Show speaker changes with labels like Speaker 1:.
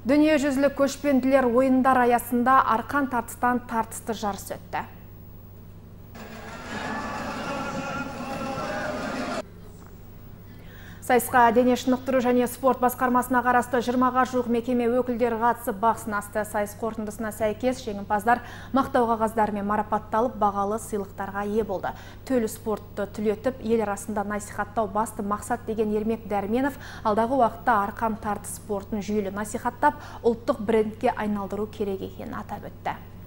Speaker 1: Дүниежүзілік көшпенділер ойындар аясында арқан тартыстан тартысты жарыс өтті. Сайысқа дене шынықтыру және спорт басқармасына қарасты 20-ға жуық мекеме өкілдері қатысып бақ сынасты. Сайыс қорытындысына сәйкес жеңімпаздар мақтау қағаздарымен марапатталып, бағалы сыйлықтарға ие болды. Төлі спортты түлетіп, ел арасында насихаттау басты мақсат деген Ермек Дәрменов алдағы уақытта арқан тартыс спортын жүйелі насихаттап, ұлттық брендке айналдыру керек екенін атап өтті.